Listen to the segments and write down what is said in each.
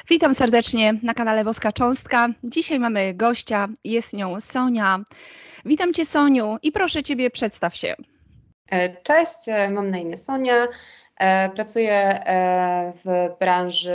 Witam serdecznie na kanale Woska Cząstka. Dzisiaj mamy gościa, jest nią Sonia. Witam Cię, Soniu, i proszę Ciebie, przedstaw się. Cześć, mam na imię Sonia. Pracuję w branży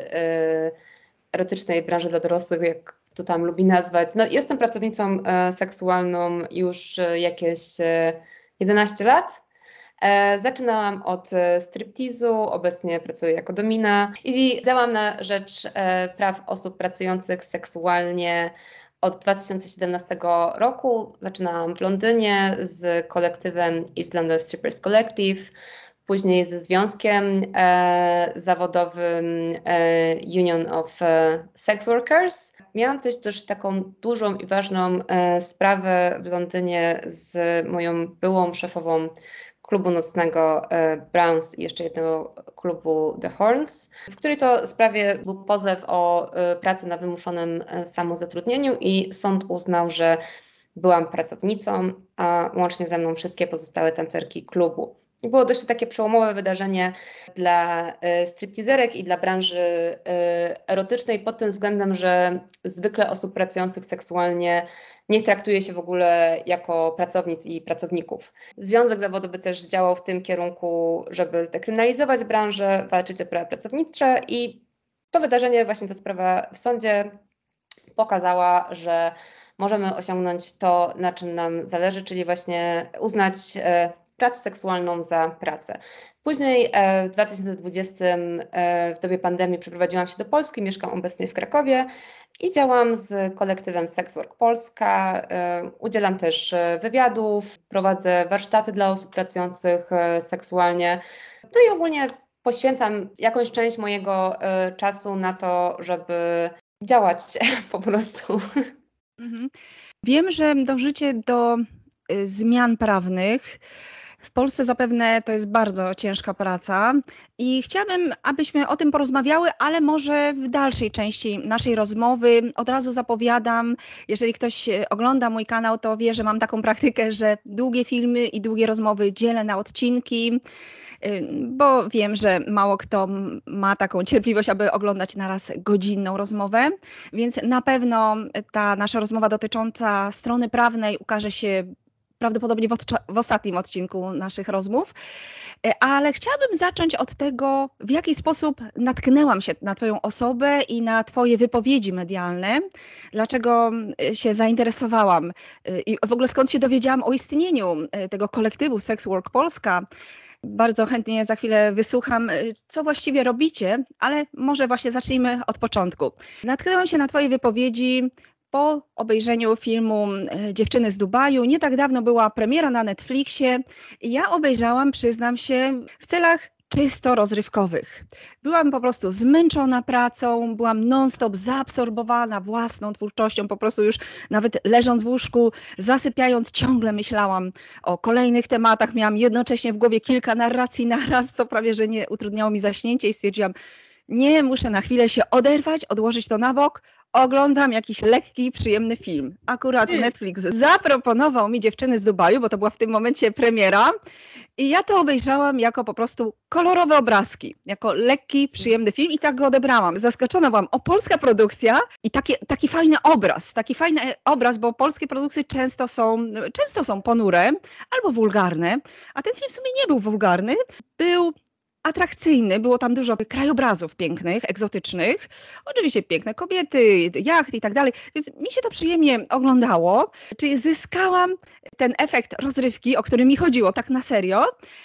erotycznej, branży dla dorosłych, jak to tam lubi nazwać. No, jestem pracownicą seksualną już jakieś 11 lat. Zaczynałam od striptizu, obecnie pracuję jako domina i działam na rzecz praw osób pracujących seksualnie od 2017 roku. Zaczynałam w Londynie z kolektywem East London Strippers Collective, później ze związkiem zawodowym Union of Sex Workers. Miałam też taką dużą i ważną sprawę w Londynie z moją byłą szefową klubu nocnego Browns i jeszcze jednego klubu The Horns, w której to sprawie był pozew o pracę na wymuszonym samozatrudnieniu i sąd uznał, że byłam pracownicą, a łącznie ze mną wszystkie pozostałe tancerki klubu. I było dość takie przełomowe wydarzenie dla stripteaserek i dla branży erotycznej pod tym względem, że zwykle osób pracujących seksualnie nie traktuje się w ogóle jako pracownic i pracowników. Związek zawodowy też działał w tym kierunku, żeby zdekryminalizować branżę, walczyć o prawa pracownicze i to wydarzenie, właśnie ta sprawa w sądzie pokazała, że możemy osiągnąć to, na czym nam zależy, czyli właśnie uznać pracę seksualną za pracę. Później w 2020 w dobie pandemii przeprowadziłam się do Polski, mieszkam obecnie w Krakowie i działam z kolektywem Sex Work Polska. Udzielam też wywiadów, prowadzę warsztaty dla osób pracujących seksualnie. No i ogólnie poświęcam jakąś część mojego czasu na to, żeby działać po prostu. Wiem, że dążycie do zmian prawnych. W Polsce zapewne to jest bardzo ciężka praca i chciałabym, abyśmy o tym porozmawiały, ale może w dalszej części naszej rozmowy. Od razu zapowiadam, jeżeli ktoś ogląda mój kanał, to wie, że mam taką praktykę, że długie filmy i długie rozmowy dzielę na odcinki, bo wiem, że mało kto ma taką cierpliwość, aby oglądać naraz godzinną rozmowę, więc na pewno ta nasza rozmowa dotycząca strony prawnej ukaże się prawdopodobnie w ostatnim odcinku naszych rozmów, ale chciałabym zacząć od tego, w jaki sposób natknęłam się na Twoją osobę i na Twoje wypowiedzi medialne, dlaczego się zainteresowałam i w ogóle skąd się dowiedziałam o istnieniu tego kolektywu Sex Work Polska. Bardzo chętnie za chwilę wysłucham, co właściwie robicie, ale może właśnie zacznijmy od początku. Natknęłam się na Twoje wypowiedzi po obejrzeniu filmu Dziewczyny z Dubaju. Nie tak dawno była premiera na Netflixie i ja obejrzałam, przyznam się, w celach czysto rozrywkowych. Byłam po prostu zmęczona pracą, byłam non-stop zaabsorbowana własną twórczością, po prostu już nawet leżąc w łóżku, zasypiając, ciągle myślałam o kolejnych tematach. Miałam jednocześnie w głowie kilka narracji naraz, co prawie że nie utrudniało mi zaśnięcie i stwierdziłam, nie, muszę na chwilę się oderwać, odłożyć to na bok, oglądam jakiś lekki, przyjemny film. Akurat Netflix zaproponował mi Dziewczyny z Dubaju, bo to była w tym momencie premiera i ja to obejrzałam jako po prostu kolorowe obrazki, jako lekki, przyjemny film i tak go odebrałam. Zaskoczona byłam. O, polska produkcja i taki fajny obraz, bo polskie produkcje często są ponure albo wulgarne, a ten film w sumie nie był wulgarny, był atrakcyjny, było tam dużo krajobrazów pięknych, egzotycznych, oczywiście piękne kobiety, jachty i tak dalej, więc mi się to przyjemnie oglądało, czyli zyskałam ten efekt rozrywki, o który mi chodziło tak na serio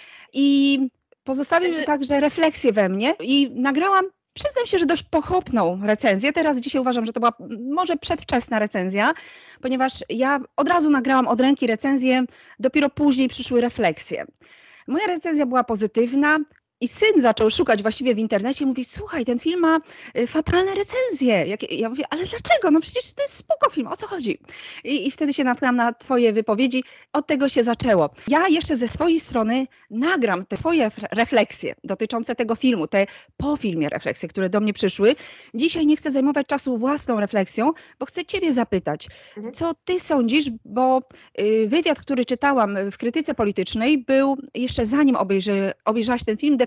i pozostawił także refleksję we mnie i nagrałam, przyznam się, że dość pochopną recenzję. Dzisiaj uważam, że to była może przedwczesna recenzja, ponieważ ja od razu nagrałam od ręki recenzję, dopiero później przyszły refleksje. Moja recenzja była pozytywna. I syn zaczął szukać właściwie w internecie i mówi, słuchaj, ten film ma fatalne recenzje. Ja mówię, ale dlaczego? No przecież to jest spoko film, o co chodzi? I wtedy się natknęłam na Twoje wypowiedzi. Od tego się zaczęło. Ja jeszcze ze swojej strony nagram te swoje refleksje dotyczące tego filmu, te po filmie refleksje, które do mnie przyszły. Dzisiaj nie chcę zajmować czasu własną refleksją, bo chcę Ciebie zapytać, co Ty sądzisz, bo wywiad, który czytałam w Krytyce Politycznej był jeszcze zanim obejrzałaś ten film,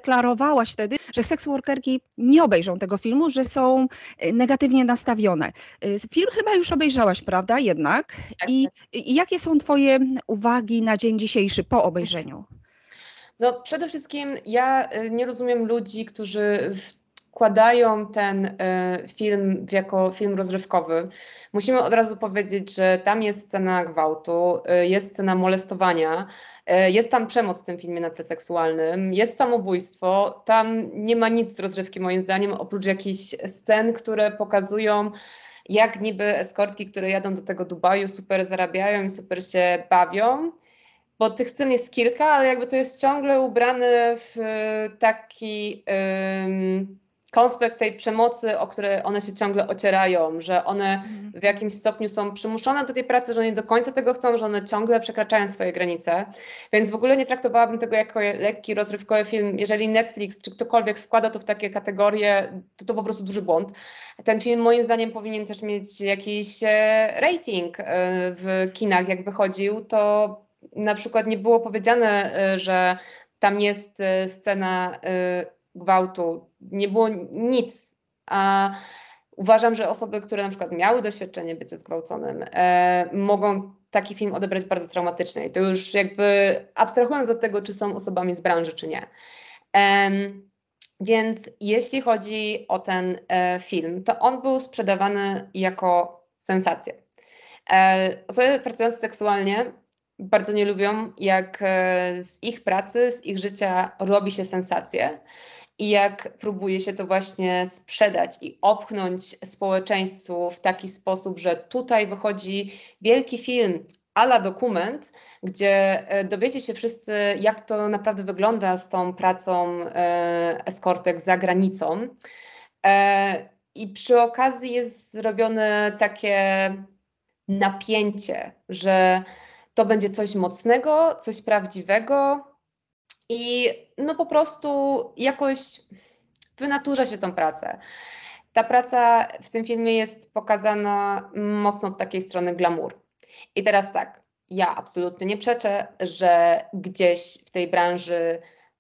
zadeklarowałaś wtedy, że seksworkerki nie obejrzą tego filmu, że są negatywnie nastawione. Film chyba już obejrzałaś, prawda? Jednak. Tak, I, tak. i jakie są twoje uwagi na dzień dzisiejszy po obejrzeniu? No przede wszystkim ja nie rozumiem ludzi, którzy wkładają ten film jako film rozrywkowy. Musimy od razu powiedzieć, że tam jest scena gwałtu, jest scena molestowania, jest tam przemoc w tym filmie na tle seksualnym, jest samobójstwo, tam nie ma nic z rozrywki moim zdaniem, oprócz jakichś scen, które pokazują, jak niby eskortki, które jadą do tego Dubaju, super zarabiają i super się bawią. Bo tych scen jest kilka, ale jakby to jest ciągle ubrane w taki konspekt tej przemocy, o które one się ciągle ocierają, że one Mhm. w jakimś stopniu są przymuszone do tej pracy, że nie do końca tego chcą, że one ciągle przekraczają swoje granice. Więc w ogóle nie traktowałabym tego jako lekki, rozrywkowy film. Jeżeli Netflix czy ktokolwiek wkłada to w takie kategorie, to po prostu duży błąd. Ten film moim zdaniem powinien też mieć jakiś rating w kinach, jak wychodził, to na przykład nie było powiedziane, że tam jest scena gwałtu. Nie było nic. A uważam, że osoby, które na przykład miały doświadczenie bycia zgwałconym, mogą taki film odebrać bardzo traumatycznie. I to już jakby abstrahując od tego, czy są osobami z branży, czy nie. Więc jeśli chodzi o ten film, to on był sprzedawany jako sensacja. Osoby pracujące seksualnie bardzo nie lubią, jak z ich pracy, z ich życia robi się sensację i jak próbuje się to właśnie sprzedać i opchnąć społeczeństwu w taki sposób, że tutaj wychodzi wielki film à la dokument, gdzie dowiecie się wszyscy, jak to naprawdę wygląda z tą pracą eskortek za granicą. I przy okazji jest zrobione takie napięcie, że to będzie coś mocnego, coś prawdziwego i no po prostu jakoś wynaturza się tą pracę. Ta praca w tym filmie jest pokazana mocno od takiej strony glamour. I teraz tak, ja absolutnie nie przeczę, że gdzieś w tej branży,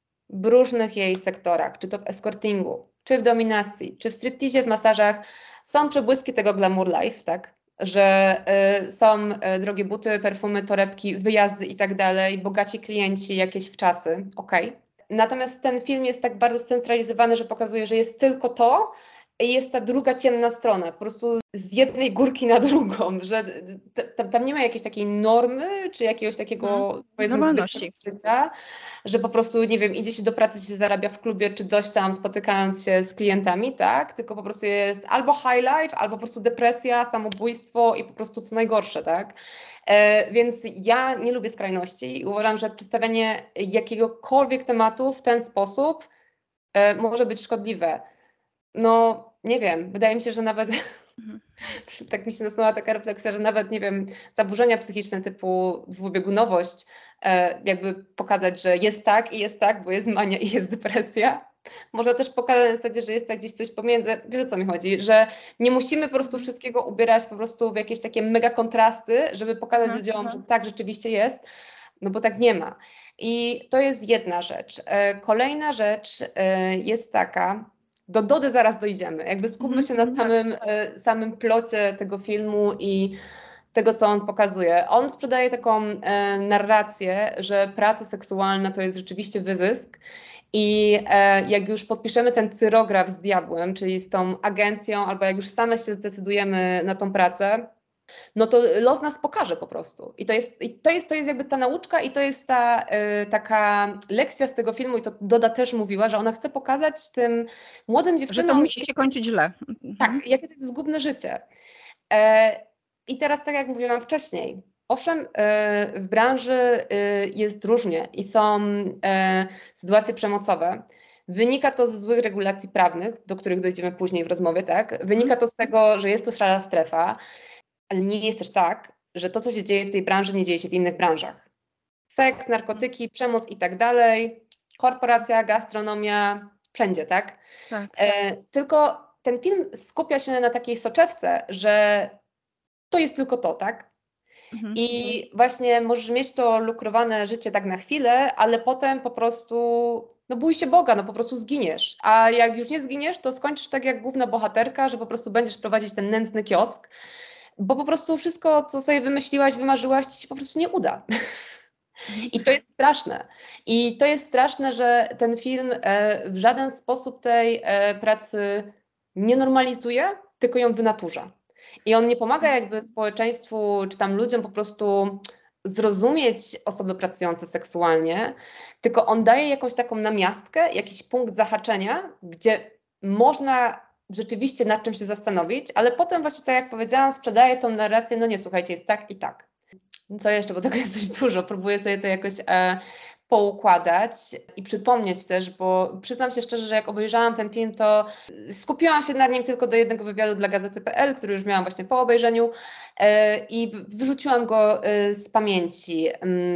w różnych jej sektorach, czy to w escortingu, czy w dominacji, czy w stripteasie, w masażach, są przebłyski tego glamour life, tak? Że są drogie buty, perfumy, torebki, wyjazdy i tak dalej, bogaci klienci, jakieś wczasy, okej. Natomiast ten film jest tak bardzo scentralizowany, że pokazuje, że jest tylko to i jest ta druga ciemna strona, po prostu z jednej górki na drugą, że tam nie ma jakiejś takiej normy, czy jakiegoś takiego, powiedzmy, zwyczaju Normalności. życia, że po prostu, nie wiem, idzie się do pracy, się zarabia w klubie, czy coś tam, spotykając się z klientami, tak? Tylko po prostu jest albo high life, albo po prostu depresja, samobójstwo i po prostu co najgorsze, tak? Więc ja nie lubię skrajności i uważam, że przedstawianie jakiegokolwiek tematu w ten sposób może być szkodliwe. No, nie wiem, wydaje mi się, że nawet Mhm. tak mi się nasunęła taka refleksja, że nawet, nie wiem, zaburzenia psychiczne typu dwubiegunowość, jakby pokazać, że jest tak, bo jest mania i jest depresja. Można też pokazać na zasadzie, że jest tak gdzieś coś pomiędzy, wiesz o co mi chodzi, że nie musimy po prostu wszystkiego ubierać po prostu w jakieś takie mega kontrasty, żeby pokazać Aha, ludziom, że tak rzeczywiście jest, no bo tak nie ma. I to jest jedna rzecz. Kolejna rzecz jest taka, do Dody zaraz dojdziemy. Jakby skupmy się na samym plocie tego filmu i tego, co on pokazuje. On sprzedaje taką narrację, że praca seksualna to jest rzeczywiście wyzysk i jak już podpiszemy ten cyrograf z diabłem, czyli z tą agencją, albo jak już same się zdecydujemy na tą pracę, no to los nas pokaże po prostu. I to jest jakby ta nauczka i to jest ta taka lekcja z tego filmu i to Doda też mówiła, że ona chce pokazać tym młodym że to dziewczynom, musi się kończyć źle. Mhm. tak, jakie to jest zgubne życie. E, I teraz tak jak mówiłam wcześniej, owszem, w branży jest różnie i są sytuacje przemocowe. Wynika to ze złych regulacji prawnych, do których dojdziemy później w rozmowie, tak? Wynika to z tego, że jest to szara strefa, ale nie jest też tak, że to, co się dzieje w tej branży, nie dzieje się w innych branżach. Seks, narkotyki, przemoc i tak dalej, korporacja, gastronomia, wszędzie, tak? Tak. Tylko ten film skupia się na takiej soczewce, że to jest tylko to, tak? Mhm. I właśnie możesz mieć to lukrowane życie tak na chwilę, ale potem po prostu no bój się Boga, no po prostu zginiesz. A jak już nie zginiesz, to skończysz tak jak główna bohaterka, że po prostu będziesz prowadzić ten nędzny kiosk, bo po prostu wszystko, co sobie wymyśliłaś, wymarzyłaś, ci się po prostu nie uda. Mhm. I to jest straszne. I to jest straszne, że ten film w żaden sposób tej pracy nie normalizuje, tylko ją wynaturza. I on nie pomaga jakby społeczeństwu czy tam ludziom po prostu zrozumieć osoby pracujące seksualnie, tylko on daje jakąś taką namiastkę, jakiś punkt zahaczenia, gdzie można rzeczywiście nad czym się zastanowić, ale potem właśnie tak jak powiedziałam, sprzedaje tą narrację, no nie, słuchajcie, jest tak i tak. Co jeszcze, bo tego jest dość dużo. Próbuję sobie to jakoś poukładać i przypomnieć też, bo przyznam się szczerze, że jak obejrzałam ten film, to skupiłam się na nim tylko do jednego wywiadu dla Gazety.pl, który już miałam właśnie po obejrzeniu i wyrzuciłam go z pamięci.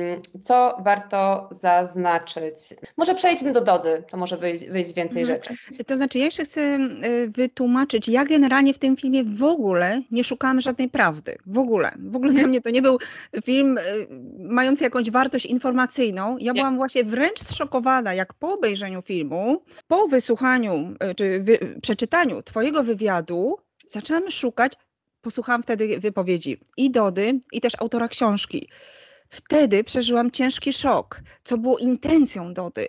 Co warto zaznaczyć? Może przejdźmy do Dody, to może wyjść więcej Mhm. rzeczy. To znaczy, ja jeszcze chcę wytłumaczyć, ja generalnie w tym filmie w ogóle nie szukałam żadnej prawdy. W ogóle. W ogóle dla mnie to nie był film mający jakąś wartość informacyjną. Ja Nie. byłam właśnie wręcz zszokowana, jak po obejrzeniu filmu, po wysłuchaniu czy przeczytaniu twojego wywiadu, zaczęłam szukać, posłuchałam wtedy wypowiedzi i Dody, i też autora książki. Wtedy przeżyłam ciężki szok, co było intencją Dody,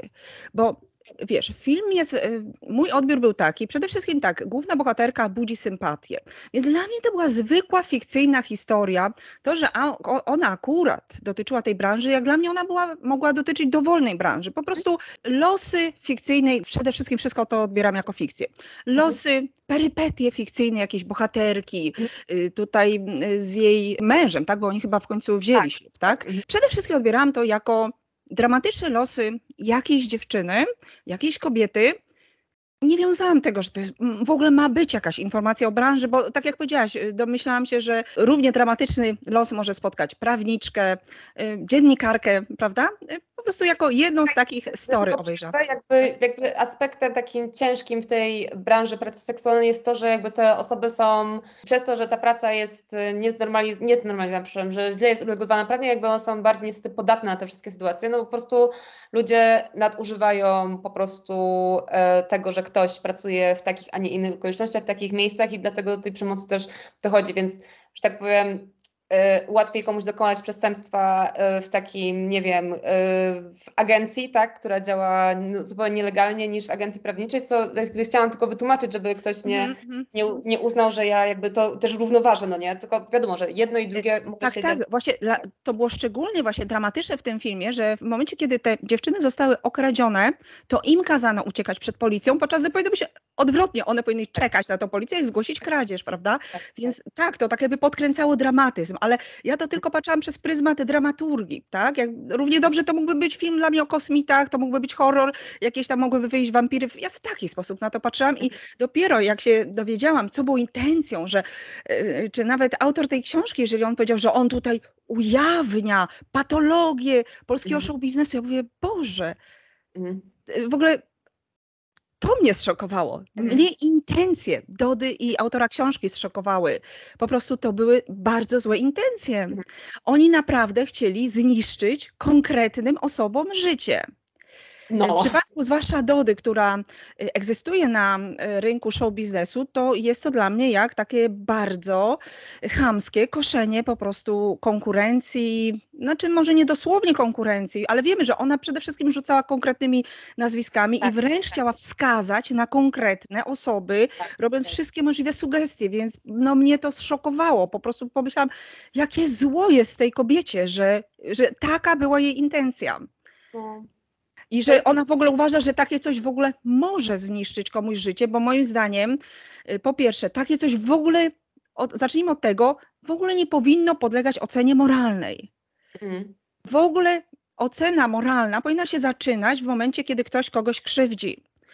bo wiesz, film jest, mój odbiór był taki, przede wszystkim tak, główna bohaterka budzi sympatię, więc dla mnie to była zwykła, fikcyjna historia, to, że ona akurat dotyczyła tej branży, jak dla mnie ona mogła dotyczyć dowolnej branży, po prostu losy fikcyjnej, przede wszystkim wszystko to odbieram jako fikcję, losy, perypetie fikcyjne jakiejś bohaterki, tutaj z jej mężem, tak, bo oni chyba w końcu wzięli ślub, tak? Przede wszystkim odbierałam to jako dramatyczne losy jakiejś dziewczyny, jakiejś kobiety. Nie wiązałam tego, że to jest, w ogóle ma być jakaś informacja o branży, bo tak jak powiedziałaś, domyślałam się, że równie dramatyczny los może spotkać prawniczkę, dziennikarkę, prawda? Po prostu jako jedną z takich story obejrzałam. Jakby aspektem takim ciężkim w tej branży pracy seksualnej jest to, że jakby te osoby są, przez to, że ta praca jest nieznormalizowana, przepraszam, że źle jest uregulowana prawnie, jakby one są bardziej niestety podatne na te wszystkie sytuacje, no bo po prostu ludzie nadużywają po prostu tego, że ktoś pracuje w takich, a nie innych okolicznościach, w takich miejscach i dlatego do tej przemocy też dochodzi, więc, że tak powiem, łatwiej komuś dokonać przestępstwa w takim, nie wiem, w agencji, tak, która działa zupełnie nielegalnie, niż w agencji prawniczej, co chciałam tylko wytłumaczyć, żeby ktoś nie uznał, że ja jakby to też równoważę, no nie, tylko wiadomo, że jedno i drugie może Tak, się tak, dziać. właśnie to było szczególnie właśnie dramatyczne w tym filmie, że w momencie, kiedy te dziewczyny zostały okradzione, to im kazano uciekać przed policją, podczas gdy powinno być odwrotnie, one powinny czekać na tą policję i zgłosić kradzież, prawda? Więc tak, to tak jakby podkręcało dramatyzm, ale ja to tylko patrzyłam przez pryzmat dramaturgii, tak? Równie dobrze to mógłby być film dla mnie o kosmitach, to mógłby być horror, jakieś tam mogłyby wyjść wampiry. Ja w taki sposób na to patrzyłam i dopiero jak się dowiedziałam, co było intencją, że czy nawet autor tej książki, jeżeli on powiedział, że on tutaj ujawnia patologię polskiego show biznesu, ja mówię, Boże, w ogóle to mnie zszokowało. Mnie intencje Dody i autora książki zszokowały. Po prostu to były bardzo złe intencje. Oni naprawdę chcieli zniszczyć konkretnym osobom życie. W No. przypadku zwłaszcza Dody, która egzystuje na rynku show biznesu, to jest to dla mnie jak takie bardzo chamskie koszenie po prostu konkurencji, znaczy może nie dosłownie konkurencji, ale wiemy, że ona przede wszystkim rzucała konkretnymi nazwiskami i wręcz chciała wskazać na konkretne osoby, robiąc wszystkie możliwe sugestie, więc no mnie to zszokowało. Po prostu pomyślałam, jakie zło jest w tej kobiecie, że taka była jej intencja. No. I że ona w ogóle uważa, że takie coś w ogóle może zniszczyć komuś życie, bo moim zdaniem, po pierwsze, takie coś w ogóle, zacznijmy od tego, w ogóle nie powinno podlegać ocenie moralnej. W ogóle ocena moralna powinna się zaczynać w momencie, kiedy ktoś kogoś krzywdzi.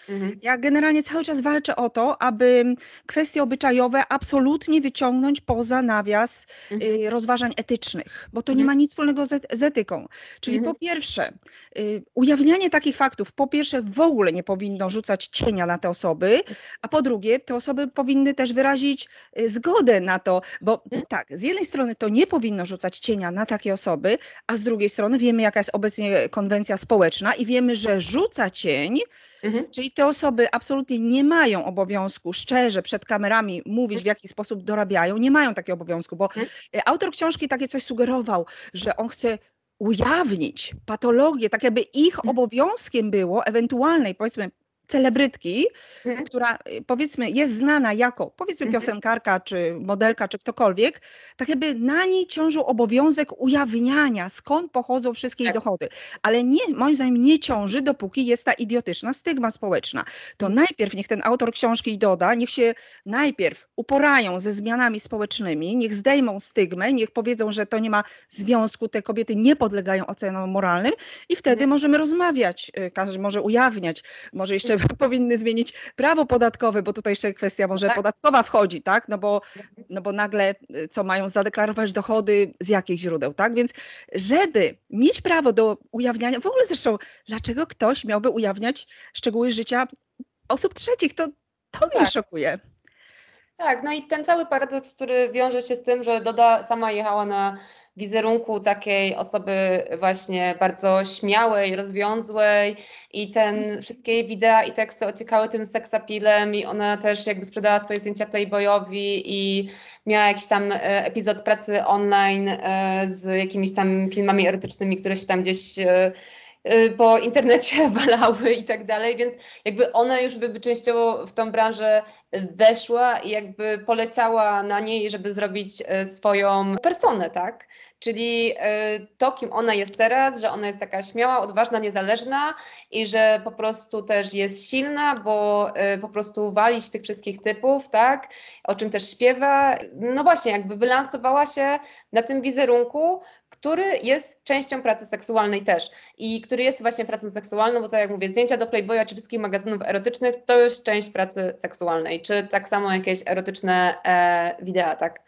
Mhm. Ja generalnie cały czas walczę o to, aby kwestie obyczajowe absolutnie wyciągnąć poza nawias Mhm. rozważań etycznych, bo to nie Mhm. ma nic wspólnego z etyką. Czyli po Mhm. pierwsze, ujawnianie takich faktów, po pierwsze w ogóle nie powinno rzucać cienia na te osoby, a po drugie, te osoby powinny też wyrazić zgodę na to, bo Mhm. tak, z jednej strony to nie powinno rzucać cienia na takie osoby, a z drugiej strony wiemy, jaka jest obecnie konwencja społeczna i wiemy, że rzuca cień. Mhm. Czyli te osoby absolutnie nie mają obowiązku szczerze przed kamerami mówić, w jaki sposób dorabiają. Nie mają takiego obowiązku, bo Mhm. autor książki takie coś sugerował, że on chce ujawnić patologię, tak jakby ich obowiązkiem było ewentualnej, powiedzmy, celebrytki, Mhm. która powiedzmy jest znana jako powiedzmy Mhm. piosenkarka, czy modelka, czy ktokolwiek, tak jakby na niej ciążył obowiązek ujawniania, skąd pochodzą wszystkie jej Tak. dochody. Ale nie, moim zdaniem nie ciąży, dopóki jest ta idiotyczna stygma społeczna. To Mhm. najpierw niech ten autor książki doda, niech się najpierw uporają ze zmianami społecznymi, niech zdejmą stygmę, niech powiedzą, że to nie ma związku, te kobiety nie podlegają ocenom moralnym i wtedy Mhm. możemy rozmawiać, każdy może ujawniać, może jeszcze powinny zmienić prawo podatkowe, bo tutaj jeszcze kwestia No może tak. podatkowa wchodzi, tak? No bo nagle co mają zadeklarować dochody z jakich źródeł, tak? Więc żeby mieć prawo do ujawniania, w ogóle zresztą, dlaczego ktoś miałby ujawniać szczegóły życia osób trzecich? To No mnie tak. szokuje. Tak, no i ten cały paradoks, który wiąże się z tym, że Doda sama jechała na wizerunku takiej osoby właśnie bardzo śmiałej, rozwiązłej i wszystkie jej wideo i teksty ociekały tym seksapilem i ona też jakby sprzedała swoje zdjęcia Playboyowi i miała jakiś tam epizod pracy online z jakimiś tam filmami erotycznymi, które się tam gdzieś po internecie walały i tak dalej, więc jakby ona już by częściowo w tą branżę weszła i jakby poleciała na niej, żeby zrobić swoją personę, tak? Czyli to, kim ona jest teraz, że ona jest taka śmiała, odważna, niezależna i że po prostu też jest silna, bo po prostu wali się tych wszystkich typów, tak? O czym też śpiewa. No właśnie, jakby wylansowała się na tym wizerunku, który jest częścią pracy seksualnej też i który jest właśnie pracą seksualną, bo tak jak mówię, zdjęcia do Playboya czy wszystkich magazynów erotycznych to jest część pracy seksualnej, czy tak samo jakieś erotyczne wideo, tak?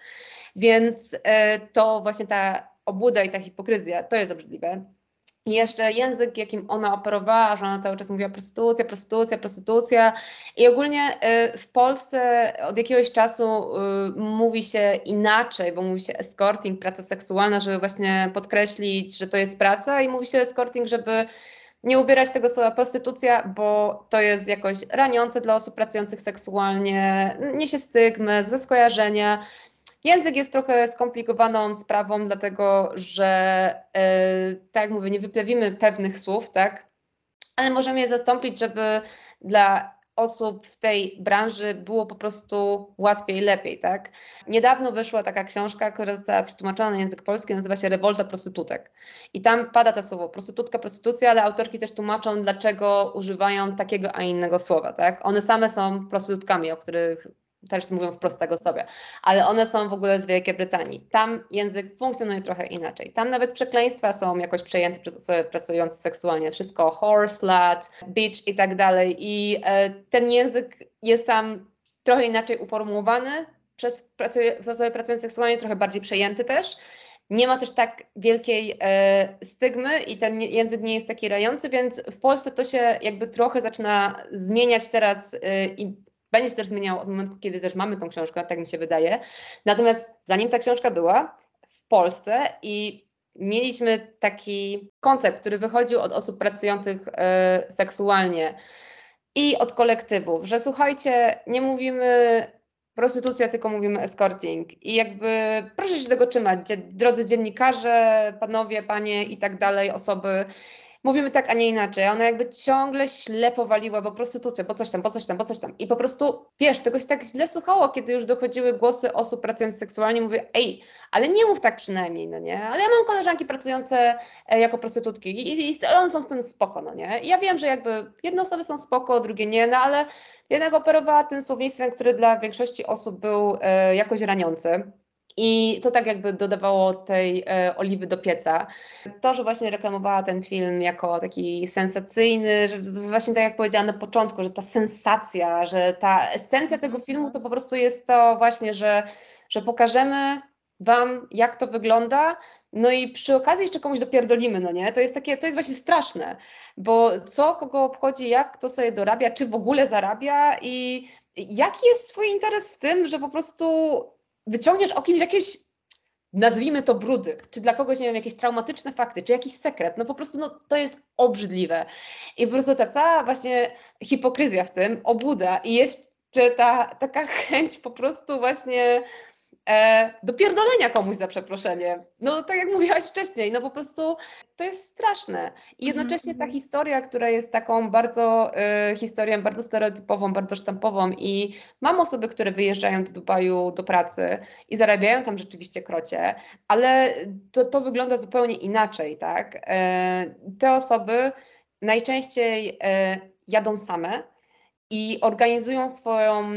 Więc to właśnie ta obłuda i ta hipokryzja, to jest obrzydliwe. I jeszcze język, jakim ona operowała, że ona cały czas mówiła prostytucja, prostytucja, prostytucja. I ogólnie w Polsce od jakiegoś czasu mówi się inaczej, bo mówi się escorting, praca seksualna, żeby właśnie podkreślić, że to jest praca i mówi się escorting, żeby nie ubierać tego słowa prostytucja, bo to jest jakoś raniące dla osób pracujących seksualnie, niesie stygmę, złe skojarzenia. Język jest trochę skomplikowaną sprawą, dlatego że, tak jak mówię, nie wyprawimy pewnych słów, tak? Ale możemy je zastąpić, żeby dla osób w tej branży było po prostu łatwiej, lepiej, tak? Niedawno wyszła taka książka, która została przetłumaczona na język polski, nazywa się Rewolta prostytutek. I tam pada to słowo prostytutka, prostytucja, ale autorki też tłumaczą, dlaczego używają takiego, a innego słowa, tak? One same są prostytutkami, o których też mówią wprost tego sobie, ale one są w ogóle z Wielkiej Brytanii. Tam język funkcjonuje trochę inaczej. Tam nawet przekleństwa są jakoś przejęte przez osoby pracujące seksualnie. Wszystko horse, slut, bitch i tak dalej. I ten język jest tam trochę inaczej uformułowany przez osoby pracujące seksualnie, trochę bardziej przejęty też. Nie ma też tak wielkiej stygmy i ten język nie jest taki rający, więc w Polsce to się jakby trochę zaczyna zmieniać teraz i będzie się też zmieniało od momentu, kiedy też mamy tą książkę, tak mi się wydaje. Natomiast zanim ta książka była w Polsce i mieliśmy taki koncept, który wychodził od osób pracujących seksualnie i od kolektywów, że słuchajcie, nie mówimy prostytucja, tylko mówimy escorting. I jakby proszę się tego trzymać, drodzy dziennikarze, panowie, panie i tak dalej, osoby. Mówimy tak, a nie inaczej. A ona jakby ciągle ślepo waliła, bo prostytucja, bo coś tam, bo coś tam, bo coś tam. I po prostu, wiesz, tego się tak źle słuchało, kiedy już dochodziły głosy osób pracujących seksualnie. Mówię, ej, ale nie mów tak przynajmniej, no nie? Ale ja mam koleżanki pracujące jako prostytutki i one są z tym spoko, no nie? I ja wiem, że jakby jedne osoby są spoko, drugie nie, no ale jednak operowała tym słownictwem, który dla większości osób był jakoś raniący. I to tak jakby dodawało tej oliwy do pieca. To, że właśnie reklamowała ten film jako taki sensacyjny, że właśnie tak jak powiedziałam na początku, że ta sensacja, że ta esencja tego filmu to po prostu jest to właśnie, że pokażemy wam, jak to wygląda, no i przy okazji jeszcze komuś dopierdolimy, no nie? To jest takie, to jest właśnie straszne, bo co kogo obchodzi, jak kto sobie dorabia, czy w ogóle zarabia i jaki jest swój interes w tym, że po prostu wyciągniesz o kimś jakieś, nazwijmy to brudy, czy dla kogoś, nie wiem, jakieś traumatyczne fakty, czy jakiś sekret, no po prostu no, to jest obrzydliwe. I po prostu ta cała właśnie hipokryzja w tym, obłuda i jeszcze ta taka chęć po prostu właśnie dopierdolenia komuś za przeproszenie. No tak jak mówiłaś wcześniej, no po prostu to jest straszne. I jednocześnie ta historia, która jest taką bardzo historią bardzo stereotypową, bardzo sztampową i mam osoby, które wyjeżdżają do Dubaju do pracy i zarabiają tam rzeczywiście krocie, ale to wygląda zupełnie inaczej, tak? Te osoby najczęściej jadą same i organizują swoją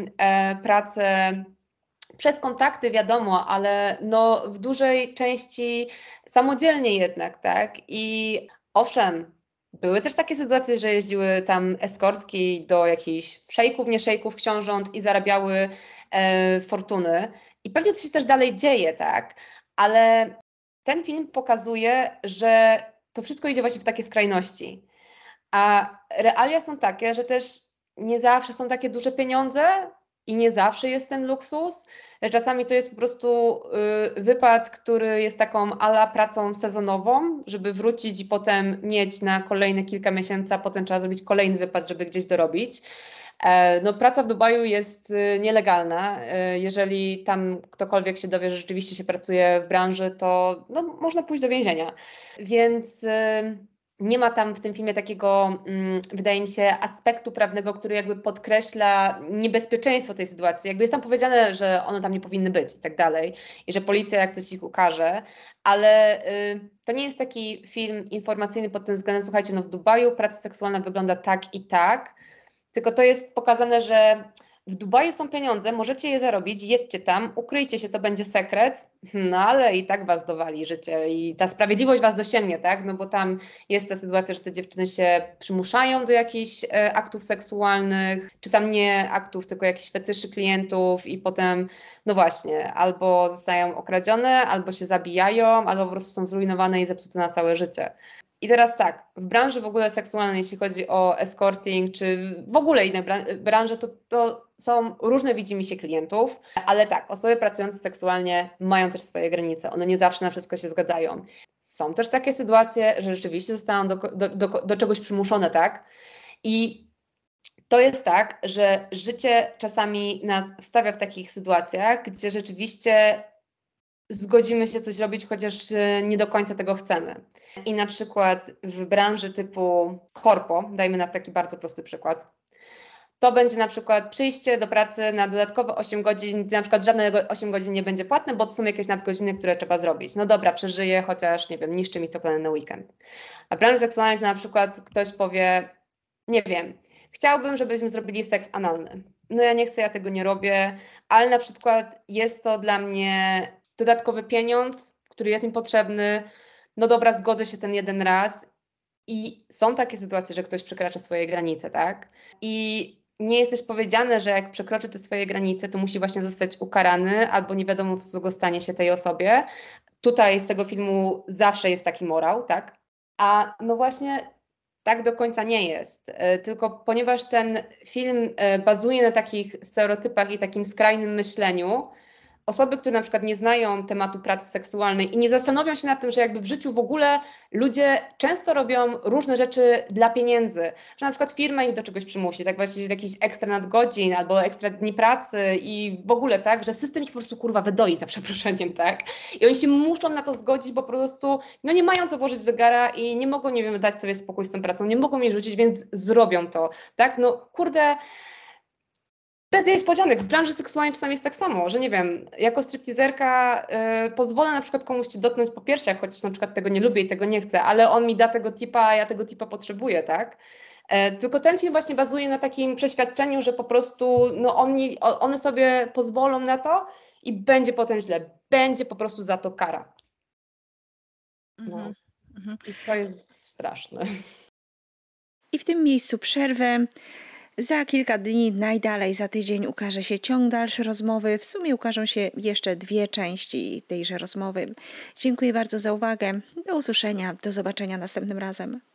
pracę przez kontakty, wiadomo, ale no w dużej części samodzielnie jednak, tak? I owszem, były też takie sytuacje, że jeździły tam eskortki do jakichś szejków, nie szejków, książąt i zarabiały fortuny. I pewnie to się też dalej dzieje, tak? Ale ten film pokazuje, że to wszystko idzie właśnie w takie skrajności. A realia są takie, że też nie zawsze są takie duże pieniądze i nie zawsze jest ten luksus. Czasami to jest po prostu wypad, który jest taką ala pracą sezonową, żeby wrócić i potem mieć na kolejne kilka miesięcy, a potem trzeba zrobić kolejny wypad, żeby gdzieś dorobić. No, praca w Dubaju jest nielegalna. Jeżeli tam ktokolwiek się dowie, że rzeczywiście się pracuje w branży, to no, można pójść do więzienia. Więc nie ma tam w tym filmie takiego, wydaje mi się, aspektu prawnego, który jakby podkreśla niebezpieczeństwo tej sytuacji. Jakby jest tam powiedziane, że one tam nie powinny być i tak dalej, i że policja jak coś ich ukaże, ale to nie jest taki film informacyjny pod tym względem, słuchajcie, no w Dubaju praca seksualna wygląda tak i tak, tylko to jest pokazane, że w Dubaju są pieniądze, możecie je zarobić, jedźcie tam, ukryjcie się, to będzie sekret, no ale i tak was dowali życie i ta sprawiedliwość was dosięgnie, tak? No bo tam jest ta sytuacja, że te dziewczyny się przymuszają do jakichś aktów seksualnych, czy tam nie aktów, tylko jakichś fetyszy klientów i potem, no właśnie, albo zostają okradzione, albo się zabijają, albo po prostu są zrujnowane i zepsute na całe życie. I teraz tak, w branży w ogóle seksualnej, jeśli chodzi o escorting, czy w ogóle inne branże, to są różne widzimisię klientów, ale tak, osoby pracujące seksualnie mają też swoje granice. One nie zawsze na wszystko się zgadzają. Są też takie sytuacje, że rzeczywiście zostaną do czegoś przymuszone, tak? I to jest tak, że życie czasami nas stawia w takich sytuacjach, gdzie rzeczywiście zgodzimy się coś robić, chociaż nie do końca tego chcemy. I na przykład w branży typu korpo, dajmy na taki bardzo prosty przykład, to będzie na przykład przyjście do pracy na dodatkowe 8 godzin, gdzie na przykład żadne 8 godzin nie będzie płatne, bo to są jakieś nadgodziny, które trzeba zrobić. No dobra, przeżyję, chociaż nie wiem, niszczy mi to plany na weekend. A w branży seksualnej to na przykład ktoś powie, nie wiem, chciałbym, żebyśmy zrobili seks analny. No ja nie chcę, ja tego nie robię, ale na przykład jest to dla mnie dodatkowy pieniądz, który jest mi potrzebny. No dobra, zgodzę się ten jeden raz. I są takie sytuacje, że ktoś przekracza swoje granice, tak? I nie jest też powiedziane, że jak przekroczy te swoje granice, to musi właśnie zostać ukarany, albo nie wiadomo, co złego stanie się tej osobie. Tutaj z tego filmu zawsze jest taki morał, tak? A no właśnie tak do końca nie jest. Tylko ponieważ ten film bazuje na takich stereotypach i takim skrajnym myśleniu, osoby, które na przykład nie znają tematu pracy seksualnej i nie zastanowią się nad tym, że jakby w życiu w ogóle ludzie często robią różne rzeczy dla pieniędzy, że na przykład firma ich do czegoś przymusi, tak właśnie jakiś ekstra nadgodzin albo ekstra dni pracy i w ogóle tak, że system ich po prostu kurwa wydoi za przeproszeniem, tak? I oni się muszą na to zgodzić, bo po prostu no nie mają co włożyć do gara i nie mogą, nie wiem, dać sobie spokój z tą pracą, nie mogą jej rzucić, więc zrobią to, tak? No kurde, bez niespodzianek, w branży seksualnej czasami jest tak samo, że nie wiem, jako stripteaserka pozwolę na przykład komuś cię dotknąć po piersiach, chociaż na przykład tego nie lubię i tego nie chcę, ale on mi da tego tipa, a ja tego tipa potrzebuję, tak? Tylko ten film właśnie bazuje na takim przeświadczeniu, że po prostu no one sobie pozwolą na to i będzie potem źle. Będzie po prostu za to kara. No. I to jest straszne. I w tym miejscu przerwę. Za kilka dni, najdalej za tydzień, ukaże się ciąg dalszy rozmowy. W sumie ukażą się jeszcze 2 części tejże rozmowy. Dziękuję bardzo za uwagę. Do usłyszenia, do zobaczenia następnym razem.